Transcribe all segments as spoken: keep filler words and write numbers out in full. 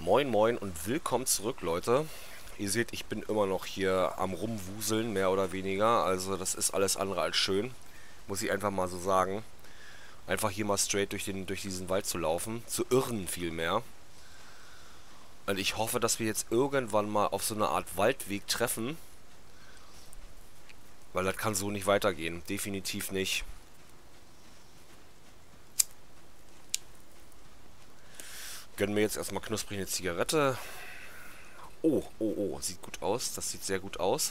Moin moin und willkommen zurück, Leute. Ihr seht, ich bin immer noch hier am Rumwuseln, mehr oder weniger. Also das ist alles andere als schön, muss ich einfach mal so sagen. Einfach hier mal straight durch, den, durch diesen Wald zu laufen, zu irren vielmehr. Und ich hoffe, dass wir jetzt irgendwann mal auf so eine Art Waldweg treffen. Weil das kann so nicht weitergehen, definitiv nicht. Gönnen wir jetzt erstmal knusprig eine Zigarette. Oh, oh, oh, sieht gut aus. Das sieht sehr gut aus.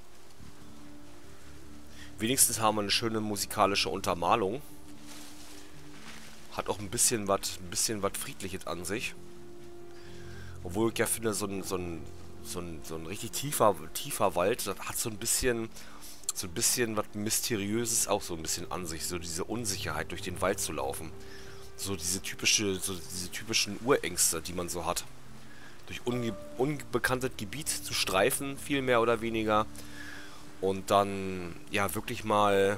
Wenigstens haben wir eine schöne musikalische Untermalung. Hat auch ein bisschen was ein bisschen was Friedliches an sich. Obwohl ich ja finde, so ein, so ein, so ein, so ein richtig tiefer, tiefer Wald, das hat so ein bisschen, so ein bisschen was Mysteriöses auch so ein bisschen an sich. So diese Unsicherheit, durch den Wald zu laufen. So diese typische, so diese typischen Urängste, die man so hat. Durch unge unbekanntes Gebiet zu streifen, viel mehr oder weniger. Und dann, ja, wirklich mal,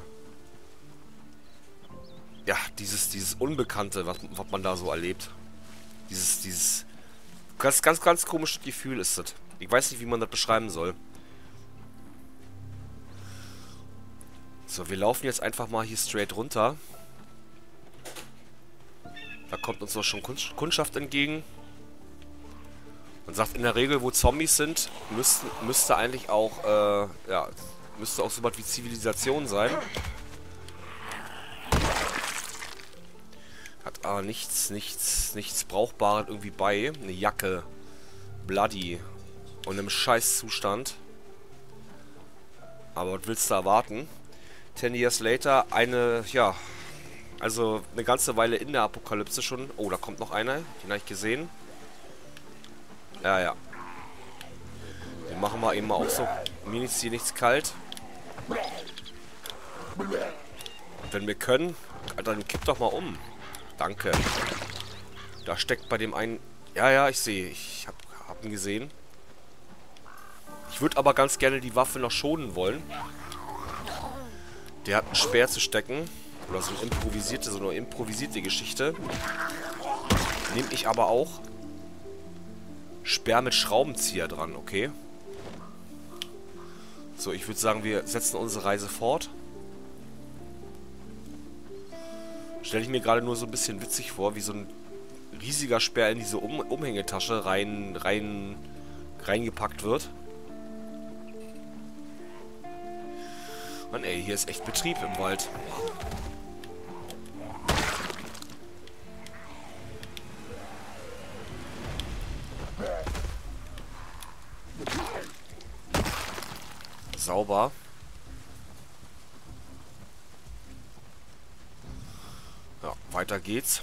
ja, dieses, dieses Unbekannte, was, was man da so erlebt. Dieses, dieses, ganz, ganz, ganz komisches Gefühl ist das. Ich weiß nicht, wie man das beschreiben soll. So, wir laufen jetzt einfach mal hier straight runter. Da kommt uns doch schon Kundschaft entgegen. Man sagt in der Regel, wo Zombies sind, müssten, müsste eigentlich auch, äh, ja, müsste auch so was wie Zivilisation sein. Hat aber nichts, nichts, nichts Brauchbares irgendwie bei. Eine Jacke, Bloody und im Scheißzustand. Aber was willst du erwarten? Ten years later, eine, ja, also eine ganze Weile in der Apokalypse schon. Oh, da kommt noch einer, den habe ich gesehen. Ja, ja. Den machen wir eben mal auch so. Mir ist hier nichts kalt. Und wenn wir können, dann kipp doch mal um. Danke. Da steckt bei dem einen... Ja, ja, ich sehe. Ich hab, hab ihn gesehen. Ich würde aber ganz gerne die Waffe noch schonen wollen. Der hat einen Speer zu stecken. Oder so eine improvisierte, so eine improvisierte Geschichte. Nehme ich aber auch. Speer mit Schraubenzieher dran, okay. So, ich würde sagen, wir setzen unsere Reise fort. Stelle ich mir gerade nur so ein bisschen witzig vor, wie so ein riesiger Speer in diese um Umhängetasche rein, rein, reingepackt wird. Mann, ey, hier ist echt Betrieb im Wald. Sauber. Ja, weiter geht's.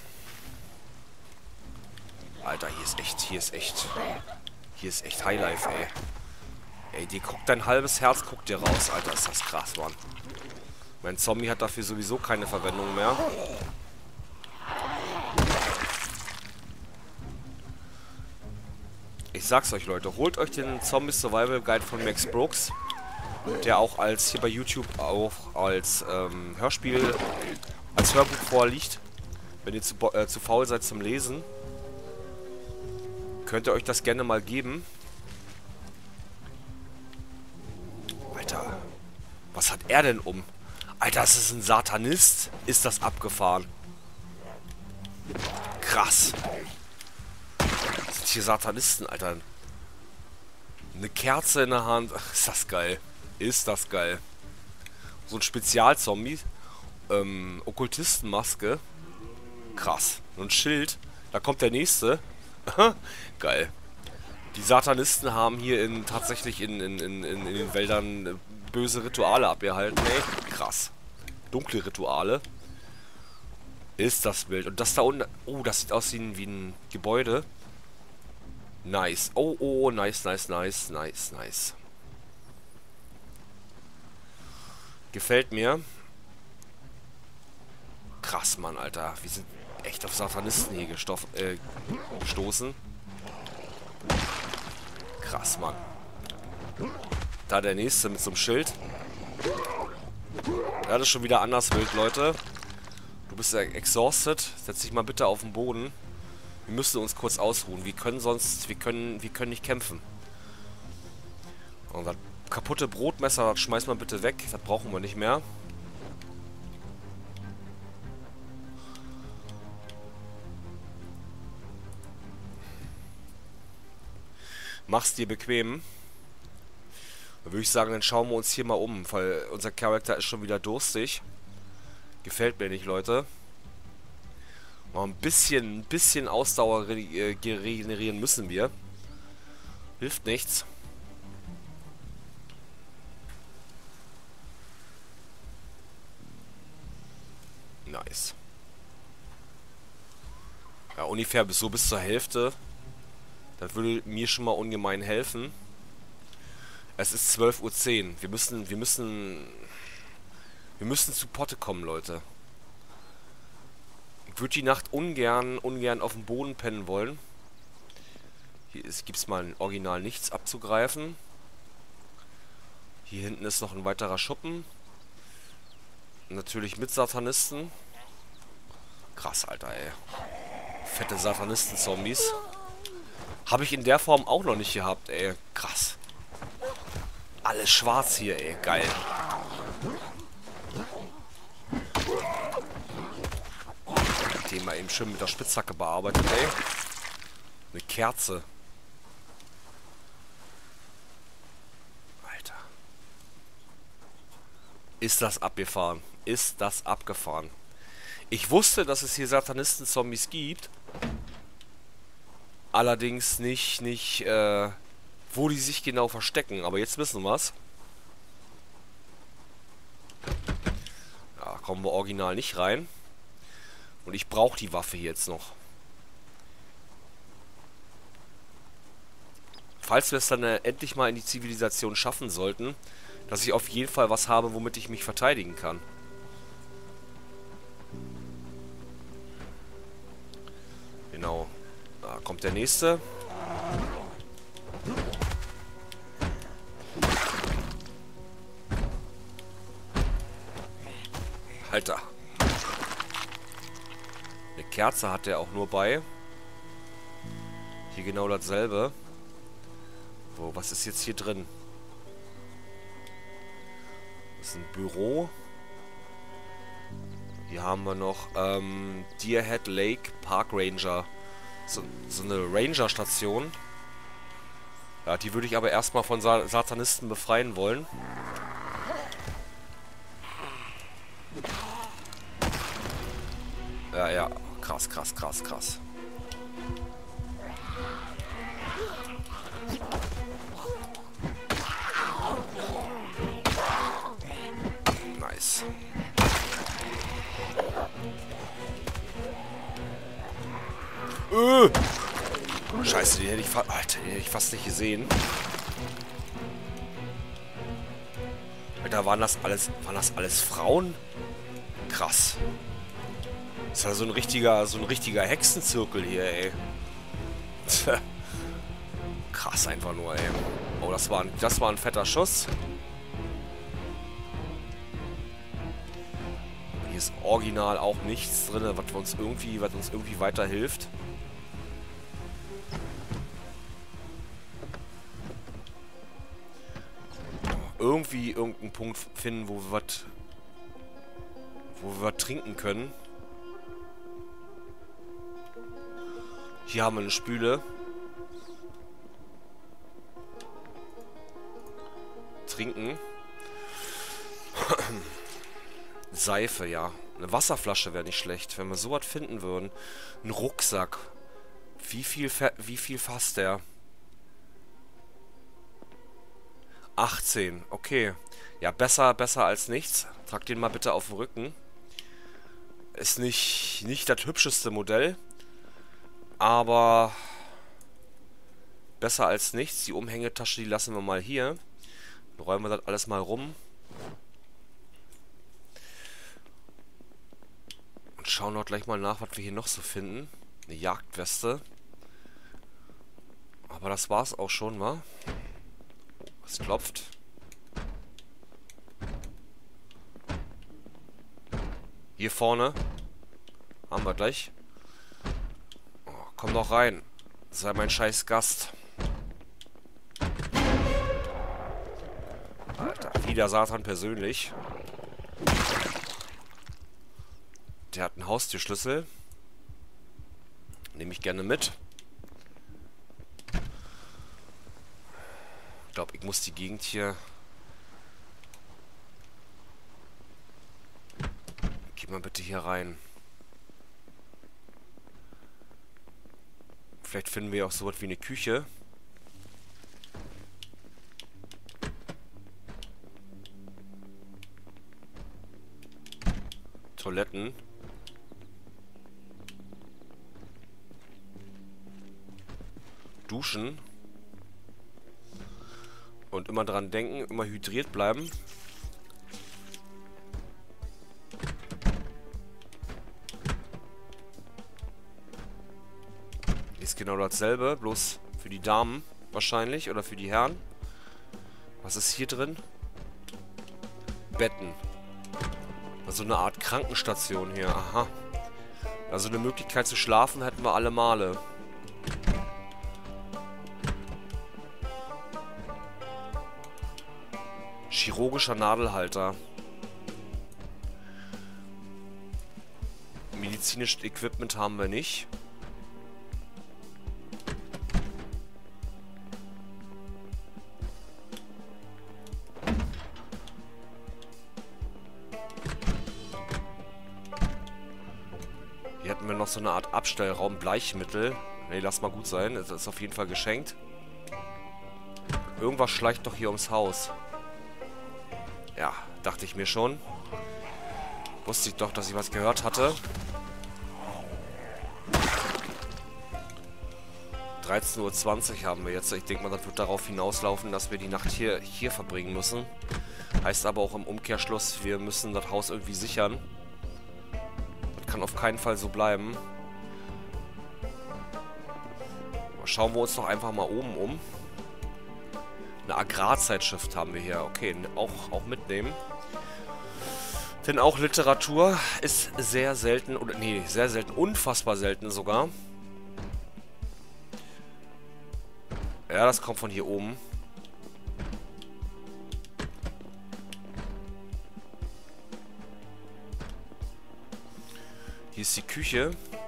Alter, hier ist echt, hier ist echt, hier ist echt Highlife, ey. Ey, dir guckt dein halbes Herz, guckt dir raus, Alter, ist das krass, Mann. Mein Zombie hat dafür sowieso keine Verwendung mehr. Ich sag's euch, Leute, holt euch den Zombie Survival Guide von Max Brooks, der auch als hier bei YouTube auch als ähm, Hörspiel, als Hörbuch vorliegt. Wenn ihr zu, äh, zu faul seid zum Lesen, könnt ihr euch das gerne mal geben. Alter, was hat er denn um? Alter, das ist ein Satanist? Ist das abgefahren? Krass. Das sind hier Satanisten, Alter. Eine Kerze in der Hand. Ach, ist das geil. Ist das geil. So ein Spezialzombie. Ähm, Okkultistenmaske. Krass. Und ein Schild. Da kommt der nächste. Geil. Die Satanisten haben hier in tatsächlich in, in, in, in den Wäldern böse Rituale abgehalten. Ey, krass. Dunkle Rituale. Ist das wild. Und das da unten... Oh, das sieht aus wie ein, wie ein Gebäude. Nice. Oh, oh, nice, nice, nice, nice, nice. Gefällt mir. Krass, Mann, Alter. Wir sind echt auf Satanisten hier gestoff, äh, gestoßen. Krass, Mann. Da der nächste mit so einem Schild. Ja, das ist schon wieder anders wild, Leute. Du bist ja exhausted. Setz dich mal bitte auf den Boden. Wir müssen uns kurz ausruhen. Wir können sonst... Wir können, wir können nicht kämpfen. Und das kaputte Brotmesser, das schmeißt man bitte weg. Das brauchen wir nicht mehr. Mach's dir bequem. Dann würde ich sagen, dann schauen wir uns hier mal um, weil unser Charakter ist schon wieder durstig. Gefällt mir nicht, Leute. Mal ein bisschen, ein bisschen Ausdauer regenerieren müssen wir. Hilft nichts. Nice. Ja, ungefähr bis so bis zur Hälfte. Das würde mir schon mal ungemein helfen. Es ist zwölf Uhr zehn. Wir müssen, wir müssen... Wir müssen zu Potte kommen, Leute. Ich würde die Nacht ungern, ungern auf dem Boden pennen wollen. Hier gibt es mal ein Original nichts abzugreifen. Hier hinten ist noch ein weiterer Schuppen. Natürlich mit Satanisten. Krass, Alter, ey. Fette Satanisten-Zombies. Habe ich in der Form auch noch nicht gehabt, ey. Krass. Alles schwarz hier, ey. Geil. Den mal eben schön mit der Spitzhacke bearbeitet, ey. Eine Kerze. Alter. Ist das abgefahren? Ist das abgefahren? Ich wusste, dass es hier Satanisten-Zombies gibt. Allerdings nicht, nicht, äh, wo die sich genau verstecken. Aber jetzt wissen wir's. Ja, kommen wir original nicht rein. Und ich brauche die Waffe jetzt noch. Falls wir es dann äh, endlich mal in die Zivilisation schaffen sollten, dass ich auf jeden Fall was habe, womit ich mich verteidigen kann. Genau. Da kommt der nächste. Alter. Eine Kerze hat der auch nur bei. Hier genau dasselbe. Wo, was ist jetzt hier drin? Das ist ein Büro. Hier haben wir noch ähm, Deerhead Lake Park Ranger. So, so eine Ranger-Station. Ja, die würde ich aber erstmal von Sa Satanisten befreien wollen. Ja, ja. Krass, krass, krass, krass. Nice. Äh! Scheiße, die hätte ich, Alter, die hätte ich fast nicht gesehen. Alter, waren das alles, waren das alles Frauen? Krass. Das ist ja so ein richtiger, so ein richtiger Hexenzirkel hier, ey. Krass einfach nur, ey. Oh, das war ein, das war ein fetter Schuss. Hier ist original auch nichts drin, was uns irgendwie, was uns irgendwie weiterhilft. Irgendwie irgendeinen Punkt finden, wo wir was, wo wir was trinken können. Hier haben wir eine Spüle. Trinken. Seife, ja. Eine Wasserflasche wäre nicht schlecht, wenn wir sowas finden würden. Ein Rucksack. Wie viel, wie viel fasst der? achtzehn, okay. Ja, besser, besser als nichts. Trag den mal bitte auf den Rücken. Ist nicht, nicht das hübscheste Modell. Aber besser als nichts. Die Umhängetasche, die lassen wir mal hier. Dann räumen wir das alles mal rum. Und schauen dort gleich mal nach, was wir hier noch so finden. Eine Jagdweste. Aber das war's auch schon, wa? Es klopft. Hier vorne. Haben wir gleich. Komm doch rein. Sei mein scheiß Gast. Alter, wieder Satan persönlich. Der hat einen Haustürschlüssel. Nehme ich gerne mit. Ich glaube, ich muss die Gegend hier... Geh mal bitte hier rein. Vielleicht finden wir auch so was wie eine Küche. Toiletten. Duschen. Und immer dran denken, immer hydriert bleiben. Ist genau dasselbe, bloß für die Damen wahrscheinlich oder für die Herren. Was ist hier drin? Betten. Also eine Art Krankenstation hier. Aha. Also eine Möglichkeit zu schlafen hätten wir alle Male. Chirurgischer Nadelhalter. Medizinisches Equipment haben wir nicht. Hier hätten wir noch so eine Art Abstellraum, Bleichmittel. Ne, lass mal gut sein. Das ist auf jeden Fall geschenkt. Irgendwas schleicht doch hier ums Haus. Ja, dachte ich mir schon. Wusste ich doch, dass ich was gehört hatte. dreizehn Uhr zwanzig haben wir jetzt. Ich denke mal, das wird darauf hinauslaufen, dass wir die Nacht hier, hier verbringen müssen. Heißt aber auch im Umkehrschluss, wir müssen das Haus irgendwie sichern. Das kann auf keinen Fall so bleiben. Schauen wir uns doch einfach mal oben um. Eine Agrarzeitschrift haben wir hier. Okay, auch, auch mitnehmen. Denn auch Literatur ist sehr selten, oder nee, sehr selten, unfassbar selten sogar. Ja, das kommt von hier oben. Hier ist die Küche.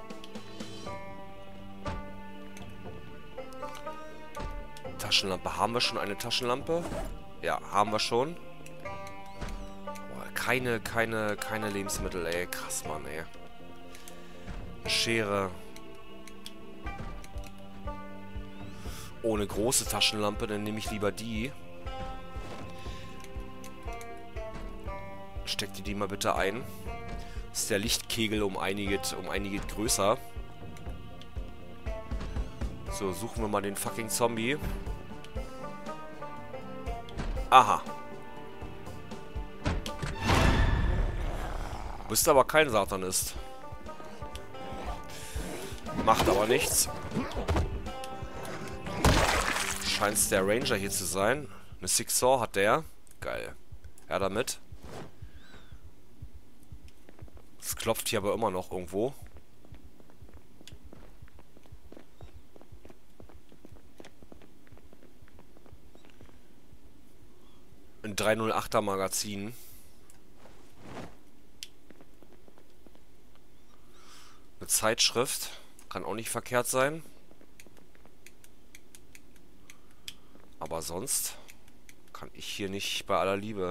Taschenlampe. Haben wir schon eine Taschenlampe? Ja, haben wir schon. Boah, keine, keine, keine Lebensmittel, ey. Krass, Mann, ey. Eine Schere. Ohne große Taschenlampe, dann nehme ich lieber die. Steck die die mal bitte ein. Ist der Lichtkegel um einige, um einige größer. So, suchen wir mal den fucking Zombie. Aha. Bist aber kein Satanist. Macht aber nichts. Scheint's der Ranger hier zu sein. Eine Six Saw hat der. Geil. Ja, damit. Es klopft hier aber immer noch irgendwo. Ein drei null achter Magazin. Eine Zeitschrift. Kann auch nicht verkehrt sein. Aber sonst kann ich hier nicht bei aller Liebe.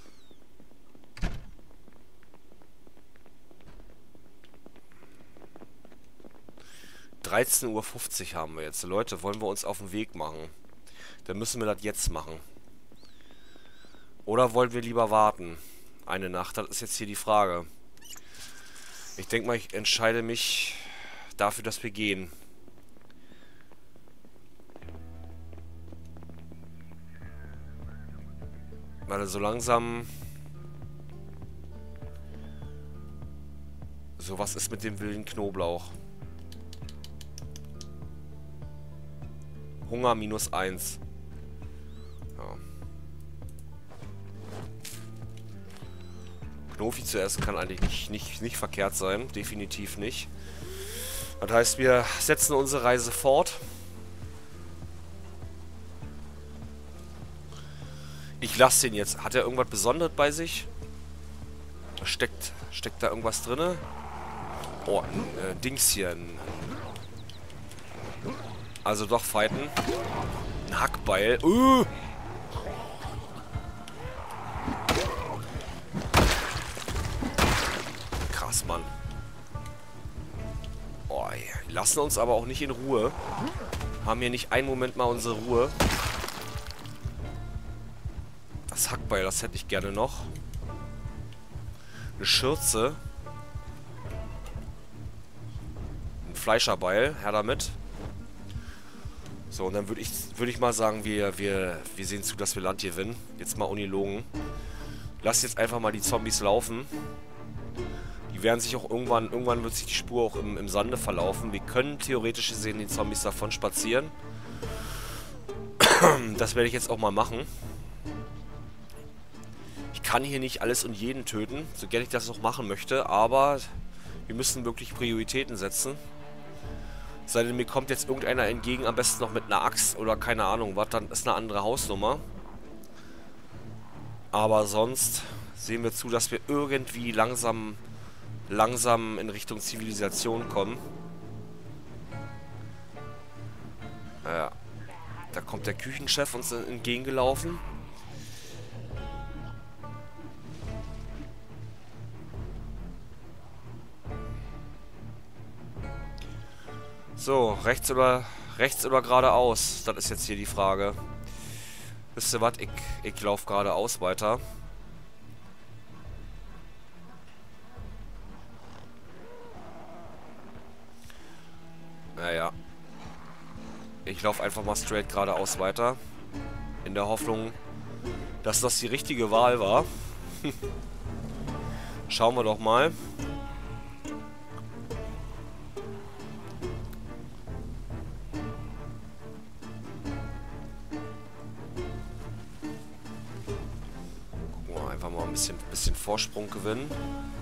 dreizehn Uhr fünfzig haben wir jetzt. Leute, wollen wir uns auf den Weg machen? Dann müssen wir das jetzt machen. Oder wollen wir lieber warten? Eine Nacht, das ist jetzt hier die Frage. Ich denke mal, ich entscheide mich dafür, dass wir gehen. Weil so langsam... So, was ist mit dem wilden Knoblauch? Hunger minus eins. Ja. Knofi zu essen kann eigentlich nicht, nicht, nicht verkehrt sein. Definitiv nicht. Das heißt, wir setzen unsere Reise fort. Ich lasse den jetzt. Hat er irgendwas Besonderes bei sich? Steckt, steckt da irgendwas drin? Oh, ein äh, Dings hier. Ein, also doch fighten. Ein Hackbeil. Uh! Krass, Mann. Oh, die lassen uns aber auch nicht in Ruhe. Haben hier nicht einen Moment mal unsere Ruhe. Das Hackbeil, das hätte ich gerne noch. Eine Schürze. Ein Fleischerbeil, her damit. So, und dann würde ich, würd ich mal sagen, wir, wir, wir sehen zu, dass wir Land gewinnen. Jetzt mal unilogen. Lass jetzt einfach mal die Zombies laufen. Die werden sich auch irgendwann, irgendwann wird sich die Spur auch im, im Sande verlaufen. Wir können theoretisch gesehen den Zombies davon spazieren. Das werde ich jetzt auch mal machen. Ich kann hier nicht alles und jeden töten, so gerne ich das auch machen möchte, aber wir müssen wirklich Prioritäten setzen. Sei denn, mir kommt jetzt irgendeiner entgegen, am besten noch mit einer Axt oder keine Ahnung was, dann ist eine andere Hausnummer. Aber sonst sehen wir zu, dass wir irgendwie langsam, langsam in Richtung Zivilisation kommen. Ja, da kommt der Küchenchef uns entgegengelaufen. So, rechts oder rechts oder geradeaus? Das ist jetzt hier die Frage. Wisst ihr was? Ich, ich laufe geradeaus weiter. Naja. Ich laufe einfach mal straight geradeaus weiter. In der Hoffnung, dass das die richtige Wahl war. Schauen wir doch mal. Einfach mal ein bisschen, bisschen Vorsprung gewinnen.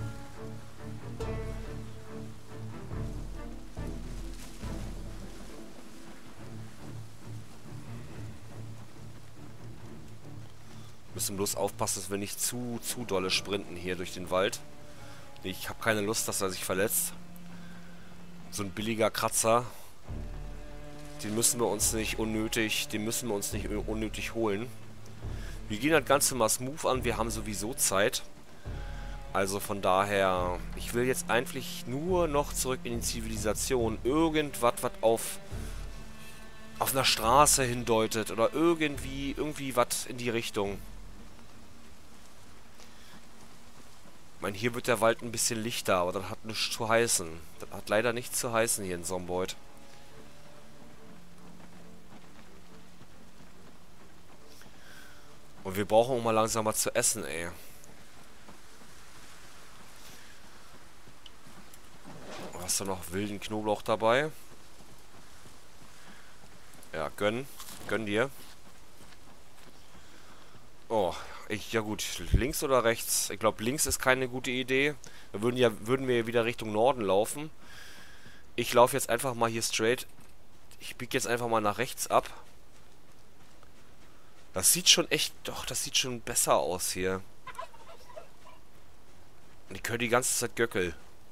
Müssen bloß aufpassen, dass wir nicht zu, zu dolle sprinten hier durch den Wald. Ich habe keine Lust, dass er sich verletzt. So ein billiger Kratzer. Den müssen wir uns nicht unnötig, den müssen wir uns nicht unnötig holen. Wir gehen das Ganze mal smooth an, wir haben sowieso Zeit. Also von daher, ich will jetzt eigentlich nur noch zurück in die Zivilisation. Irgendwas, was auf, auf einer Straße hindeutet oder irgendwie, irgendwie was in die Richtung. Ich meine, hier wird der Wald ein bisschen lichter, aber das hat nichts zu heißen. Das hat leider nichts zu heißen hier in Zomboid. Und wir brauchen auch mal langsam was zu essen, ey. Hast du noch wilden Knoblauch dabei? Ja, gönn. Gönn dir. Oh, ich, ja gut. Links oder rechts? Ich glaube, links ist keine gute Idee. Wir würden ja, würden wir wieder Richtung Norden laufen. Ich laufe jetzt einfach mal hier straight. Ich biege jetzt einfach mal nach rechts ab. Das sieht schon echt, doch, das sieht schon besser aus hier. Und ich höre die ganze Zeit Göckel.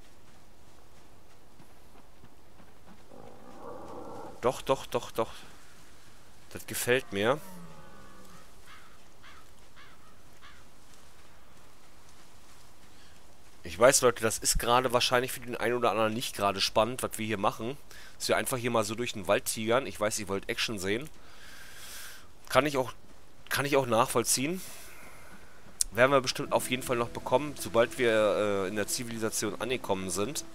Doch, doch, doch, doch. Das gefällt mir. Ich weiß, Leute, das ist gerade wahrscheinlich für den einen oder anderen nicht gerade spannend, was wir hier machen. Dass wir einfach hier mal so durch den Wald tigern. Ich weiß, ihr wollt Action sehen. Kann ich auch, kann ich auch nachvollziehen. Werden wir bestimmt auf jeden Fall noch bekommen, sobald wir äh, in der Zivilisation angekommen sind.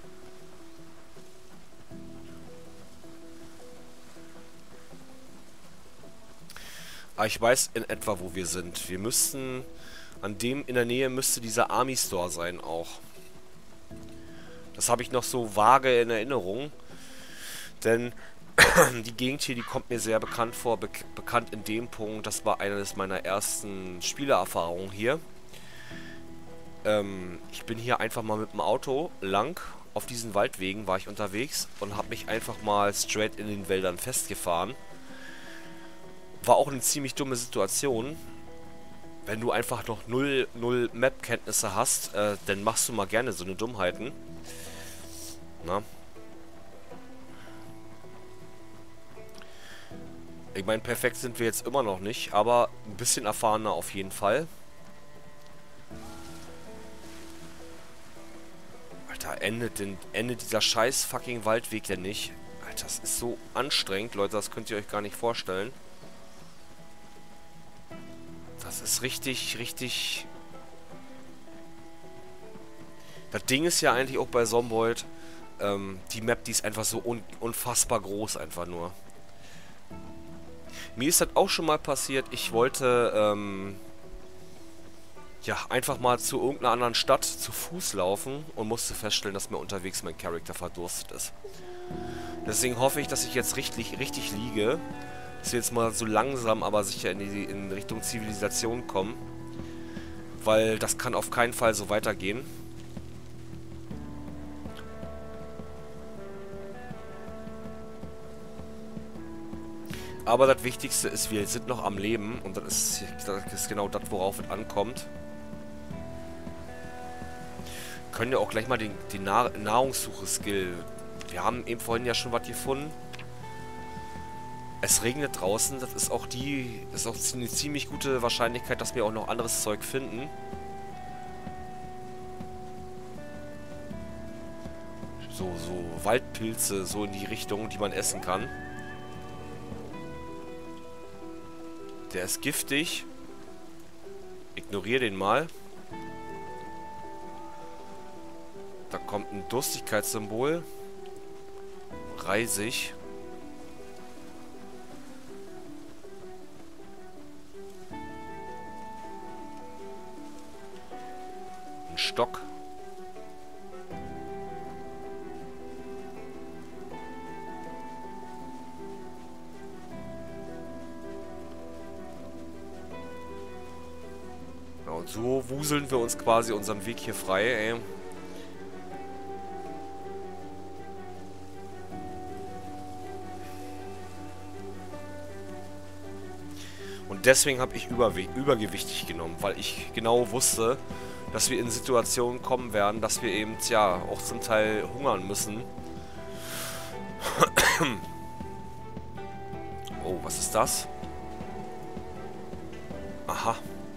Aber ich weiß in etwa, wo wir sind. Wir müssten... An dem in der Nähe müsste dieser Army Store sein auch. Das habe ich noch so vage in Erinnerung. Denn die Gegend hier, die kommt mir sehr bekannt vor. Be bekannt in dem Punkt, das war eines meiner ersten Spielererfahrungen hier. Ähm, ich bin hier einfach mal mit dem Auto lang auf diesen Waldwegen war ich unterwegs und habe mich einfach mal straight in den Wäldern festgefahren. War auch eine ziemlich dumme Situation. Wenn du einfach noch null, null Map-Kenntnisse hast, äh, dann machst du mal gerne so eine Dummheiten. Na? Ich meine, perfekt sind wir jetzt immer noch nicht, aber ein bisschen erfahrener auf jeden Fall. Alter, endet, denn, endet dieser scheiß fucking Waldweg denn nicht? Alter, das ist so anstrengend, Leute, das könnt ihr euch gar nicht vorstellen. Das ist richtig, richtig... Das Ding ist ja eigentlich auch bei Zomboid, ähm, die Map, die ist einfach so un unfassbar groß, einfach nur. Mir ist das auch schon mal passiert, ich wollte, ähm, ja, einfach mal zu irgendeiner anderen Stadt zu Fuß laufen und musste feststellen, dass mir unterwegs mein Charakter verdurstet ist. Deswegen hoffe ich, dass ich jetzt richtig, richtig liege, dass wir jetzt mal so langsam, aber sicher in, die, in Richtung Zivilisation kommen, weil das kann auf keinen Fall so weitergehen. Aber das Wichtigste ist, wir sind noch am Leben und das ist, das ist genau das, worauf es ankommt. Können ja auch gleich mal den, den Nahr Nahrungssuche-Skill. Wir haben eben vorhin ja schon was gefunden. Es regnet draußen, das ist auch die, das ist auch eine ziemlich gute Wahrscheinlichkeit, dass wir auch noch anderes Zeug finden. So, so Waldpilze, so in die Richtung, die man essen kann. Der ist giftig. Ignoriere den mal. Da kommt ein Durstigkeitssymbol. Reisig. Ein Stock. Ja, und so wuseln wir uns quasi unseren Weg hier frei, ey. Und deswegen habe ich Überwe übergewichtig genommen, weil ich genau wusste, dass wir in Situationen kommen werden, dass wir eben, ja, auch zum Teil hungern müssen. Oh, was ist das? Aha.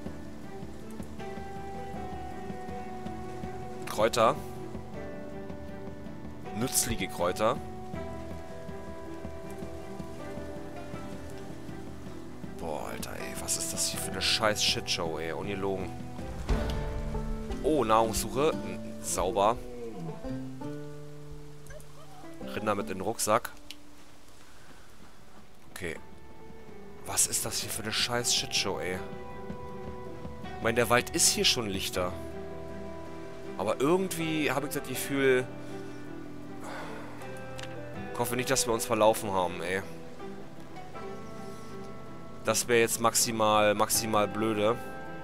Kräuter. Nützliche Kräuter. Boah, Alter, ey, was ist das hier für eine scheiß Shitshow, ey, ungelogen. Oh, Nahrungssuche. Sauber. Rinder mit in den Rucksack. Okay. Was ist das hier für eine scheiß Shitshow, ey? Ich meine, der Wald ist hier schon lichter. Aber irgendwie habe ich das Gefühl... Ich hoffe nicht, dass wir uns verlaufen haben, ey. Das wäre jetzt maximal, maximal blöde.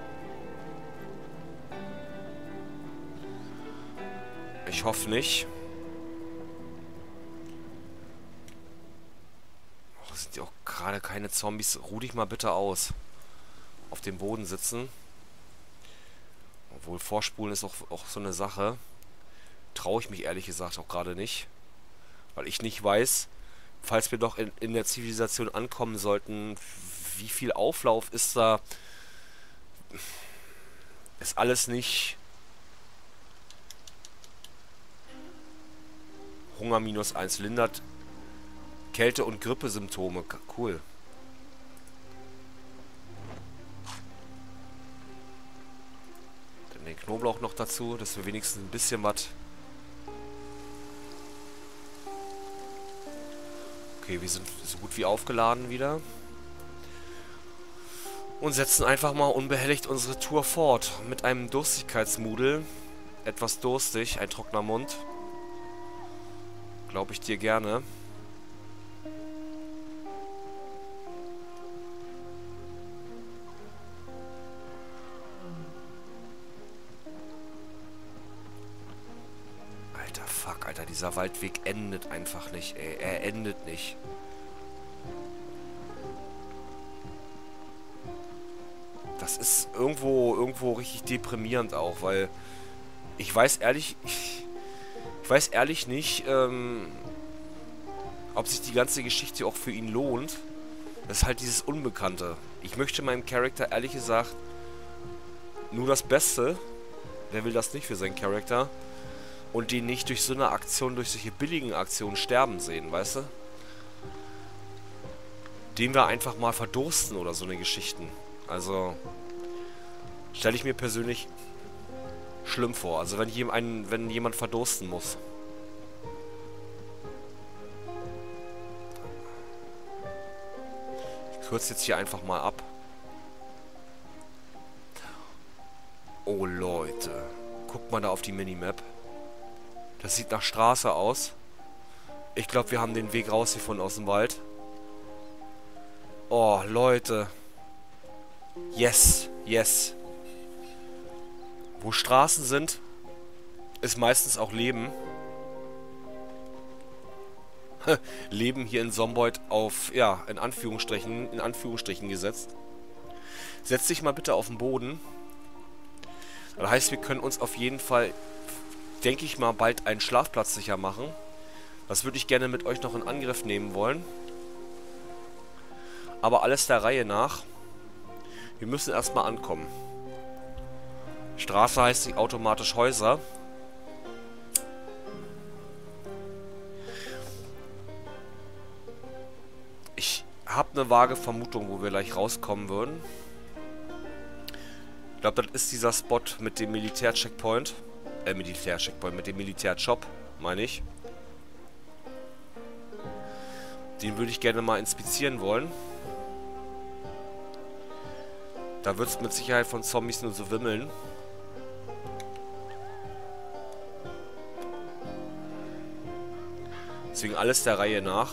Ich hoffe nicht. Oh, sind ja auch gerade keine Zombies. Ruh dich mal bitte aus. Auf dem Boden sitzen. Obwohl, Vorspulen ist auch, auch so eine Sache. Traue ich mich ehrlich gesagt auch gerade nicht. Weil ich nicht weiß, falls wir doch in, in der Zivilisation ankommen sollten, wie viel Auflauf ist da? Ist alles nicht... Hunger minus eins lindert Kälte- und Grippesymptome. Cool. Dann den Knoblauch noch dazu, dass wir wenigstens ein bisschen was... Okay, wir sind so gut wie aufgeladen wieder. Und setzen einfach mal unbehelligt unsere Tour fort. Mit einem Durstigkeitsmudel. Etwas durstig, ein trockener Mund. Glaube ich dir gerne. Alter, fuck. Fuck, Alter, dieser Waldweg endet einfach nicht, ey. Er endet nicht. Das ist irgendwo, irgendwo richtig deprimierend auch, weil ich weiß ehrlich, ich, ich weiß ehrlich nicht, ähm, ob sich die ganze Geschichte auch für ihn lohnt. Das ist halt dieses Unbekannte. Ich möchte meinem Charakter ehrlich gesagt nur das Beste. Wer will das nicht für seinen Charakter? Und den nicht durch so eine Aktion, durch solche billigen Aktionen sterben sehen, weißt du? Den wir einfach mal verdursten oder so eine Geschichten. Also, stelle ich mir persönlich schlimm vor. Also, wenn, jem ein, wenn jemand verdursten muss. Ich kürze jetzt hier einfach mal ab. Oh, Leute. Guckt mal da auf die Minimap. Das sieht nach Straße aus. Ich glaube, wir haben den Weg rausgefunden aus dem Wald. Oh, Leute. Yes, yes. Wo Straßen sind, ist meistens auch Leben. Leben hier in Zomboid auf, ja, in Anführungsstrichen, in Anführungsstrichen gesetzt. Setz dich mal bitte auf den Boden. Das heißt, wir können uns auf jeden Fall, denke ich mal, bald einen Schlafplatz sicher machen. Das würde ich gerne mit euch noch in Angriff nehmen wollen. Aber alles der Reihe nach. Wir müssen erstmal ankommen. Straße heißt nicht automatisch Häuser. Ich habe eine vage Vermutung, wo wir gleich rauskommen würden. Ich glaube, das ist dieser Spot mit dem Militär-Checkpoint. Äh, Militär-Checkpoint, mit dem Militär-Shop, meine ich. Den würde ich gerne mal inspizieren wollen. Da wird es mit Sicherheit von Zombies nur so wimmeln. Deswegen alles der Reihe nach.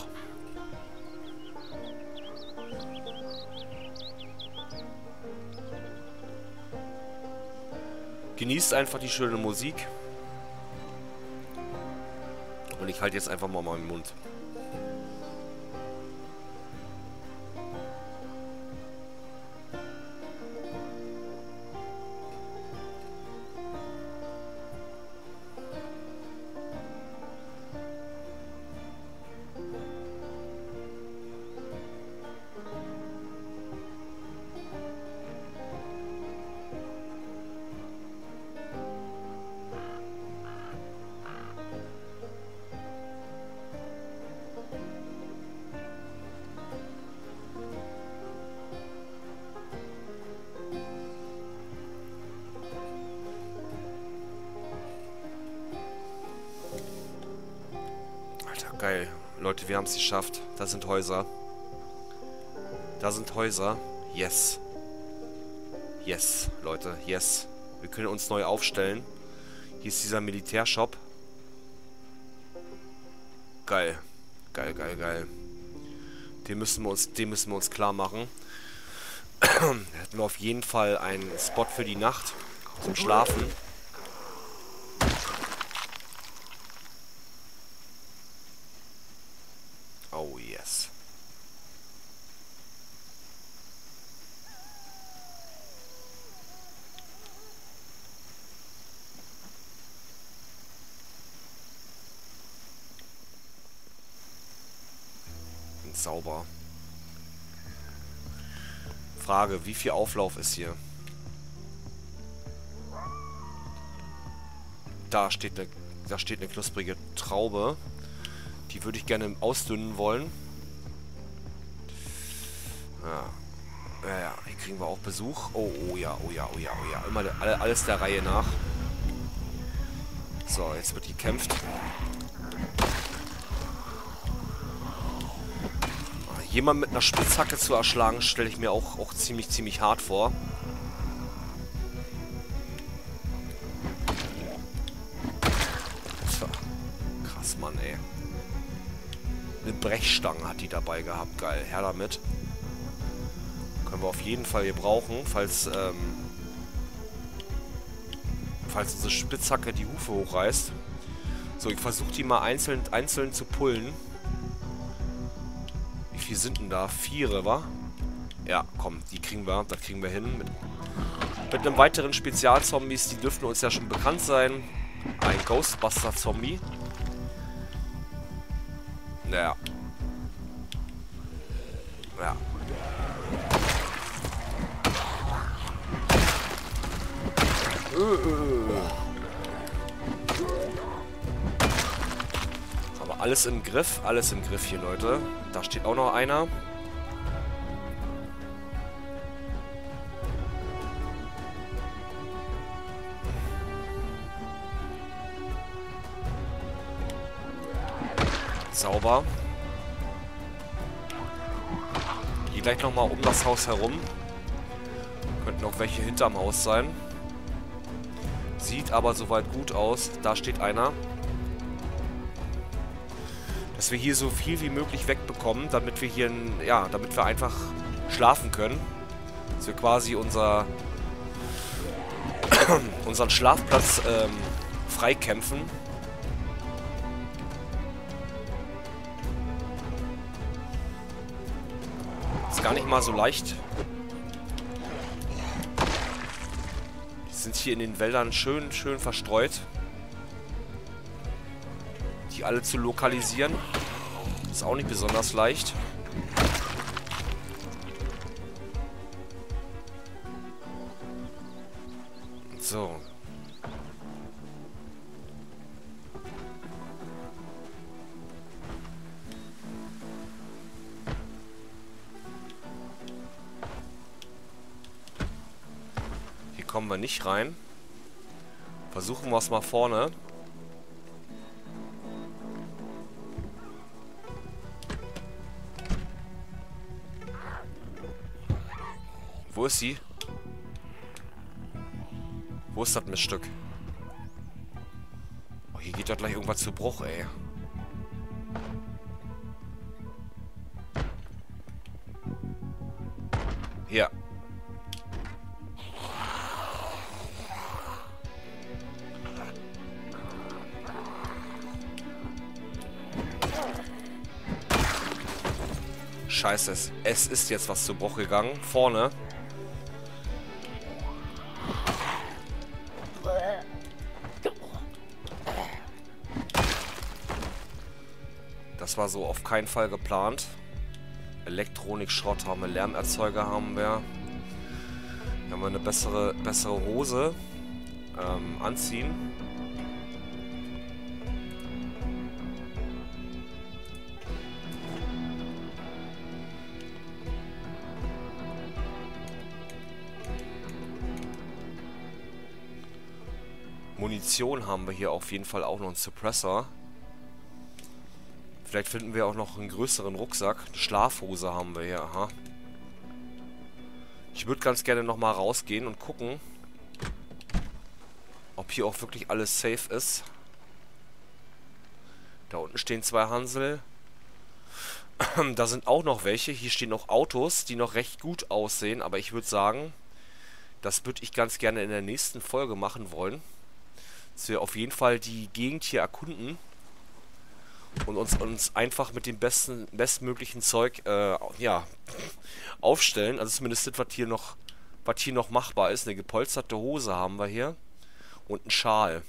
Genießt einfach die schöne Musik. Und ich halte jetzt einfach mal meinen Mund. Geil. Leute, wir haben es geschafft. Da sind Häuser. Da sind Häuser. Yes. Yes, Leute. Yes. Wir können uns neu aufstellen. Hier ist dieser Militärshop. Geil. Geil, geil, geil. Den müssen wir uns, den müssen wir uns klar machen. Da hätten wir auf jeden Fall einen Spot für die Nacht. Zum Schlafen. Oh yes. Und sauber. Frage, wie viel Auflauf ist hier? Da steht eine, da steht eine knusprige Traube. Die würde ich gerne ausdünnen wollen. Ja. Ja, ja, hier kriegen wir auch Besuch. Oh, oh ja, oh ja, oh ja, oh ja. Immer alles der Reihe nach. So, jetzt wird gekämpft. Jemand mit einer Spitzhacke zu erschlagen, stelle ich mir auch, auch ziemlich, ziemlich hart vor. Tja, krass, Mann, ey. Eine Brechstange hat die dabei gehabt. Geil, her damit. Können wir auf jeden Fall gebrauchen, falls, ähm, falls unsere Spitzhacke die Hufe hochreißt. So, ich versuche die mal einzeln, einzeln zu pullen. Wie viel sind denn da? Viere, wa? Ja, komm, die kriegen wir. Das kriegen wir hin. Mit, mit einem weiteren Spezialzombies, die dürften uns ja schon bekannt sein. Ein Ghostbuster-Zombie. Naja. Ja. Äh, äh. Aber alles im Griff, alles im Griff hier, Leute. Da steht auch noch einer. Sauber. Hier gleich nochmal um das Haus herum. Könnten auch welche hinterm Haus sein. Sieht aber soweit gut aus. Da steht einer. Dass wir hier so viel wie möglich wegbekommen, damit wir hier, ja, damit wir einfach schlafen können. Dass wir quasi unser unseren Schlafplatz ähm, freikämpfen. Ist gar nicht mal so leicht. Die sind hier in den Wäldern schön, schön verstreut. Die alle zu lokalisieren. Ist auch nicht besonders leicht. So. Hier kommen wir nicht rein. Versuchen wir es mal vorne. Wo ist sie? Wo ist das Miststück? Oh, hier geht doch gleich irgendwas zu Bruch, ey. Hier. Scheiße, es ist jetzt was zu Bruch gegangen. Vorne. Das war so auf keinen Fall geplant. Elektronik-Schrott haben wir, Lärmerzeuger haben wir. Hier haben wir eine bessere, bessere Hose. Ähm, anziehen. Munition haben wir hier auf jeden Fall auch noch einen Suppressor. Vielleicht finden wir auch noch einen größeren Rucksack. Eine Schlafhose haben wir hier, aha. Ich würde ganz gerne nochmal rausgehen und gucken, ob hier auch wirklich alles safe ist. Da unten stehen zwei Hansel. Da sind auch noch welche. Hier stehen noch Autos, die noch recht gut aussehen. Aber ich würde sagen, das würde ich ganz gerne in der nächsten Folge machen wollen. Dass wir auf jeden Fall die Gegend hier erkunden. Und uns, uns einfach mit dem besten, bestmöglichen Zeug, äh, ja, aufstellen. Also zumindest das, was hier noch, was hier noch machbar ist. Eine gepolsterte Hose haben wir hier. Und einen Schal.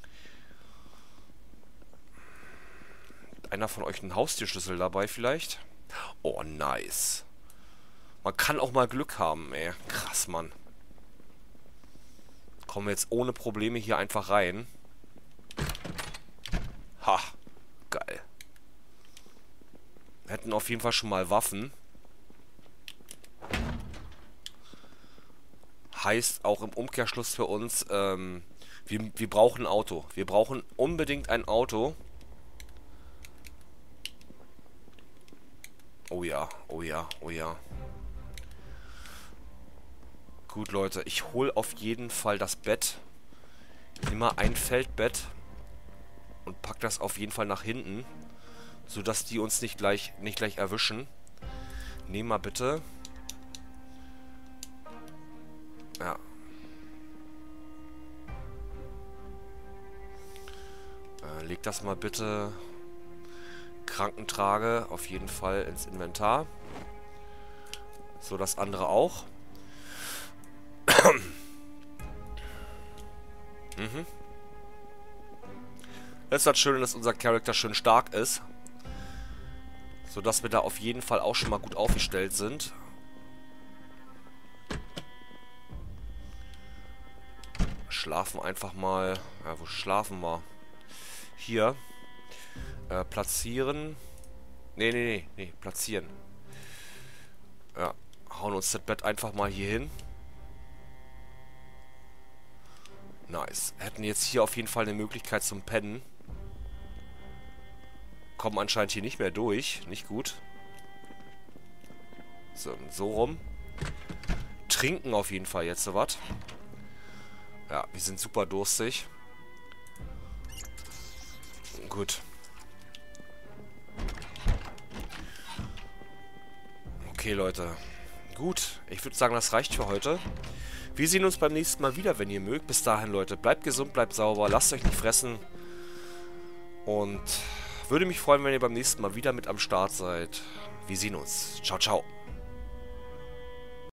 Einer von euch einen Haustierschlüssel dabei vielleicht? Oh, nice. Man kann auch mal Glück haben, ey. Krass, Mann. Kommen wir jetzt ohne Probleme hier einfach rein. Ha. Geil. Wir hätten auf jeden Fall schon mal Waffen. Heißt auch im Umkehrschluss für uns, ähm, wir, wir brauchen ein Auto. Wir brauchen unbedingt ein Auto. Oh ja, oh ja, oh ja. Gut, Leute, ich hole auf jeden Fall das Bett. Ich nehme mal ein Feldbett. Und pack das auf jeden Fall nach hinten, sodass die uns nicht gleich, nicht gleich erwischen. Nehm mal bitte. Ja. leg das mal bitte... Krankentrage auf jeden Fall ins Inventar. So, das andere auch. mhm. Es ist halt schön, dass unser Charakter schön stark ist. Sodass wir da auf jeden Fall auch schon mal gut aufgestellt sind. Schlafen einfach mal... Ja, wo schlafen wir? Hier. Äh, platzieren. Nee, nee, nee, nee, platzieren. Ja, hauen uns das Bett einfach mal hier hin. Nice. Hätten jetzt hier auf jeden Fall eine Möglichkeit zum Pennen. Kommen anscheinend hier nicht mehr durch. Nicht gut. So, so rum. Trinken auf jeden Fall jetzt so was. Ja, wir sind super durstig. Gut. Okay, Leute. Gut, ich würde sagen, das reicht für heute. Wir sehen uns beim nächsten Mal wieder, wenn ihr mögt. Bis dahin, Leute, bleibt gesund, bleibt sauber, lasst euch nicht fressen. Und würde mich freuen, wenn ihr beim nächsten Mal wieder mit am Start seid. Wir sehen uns. Ciao, ciao.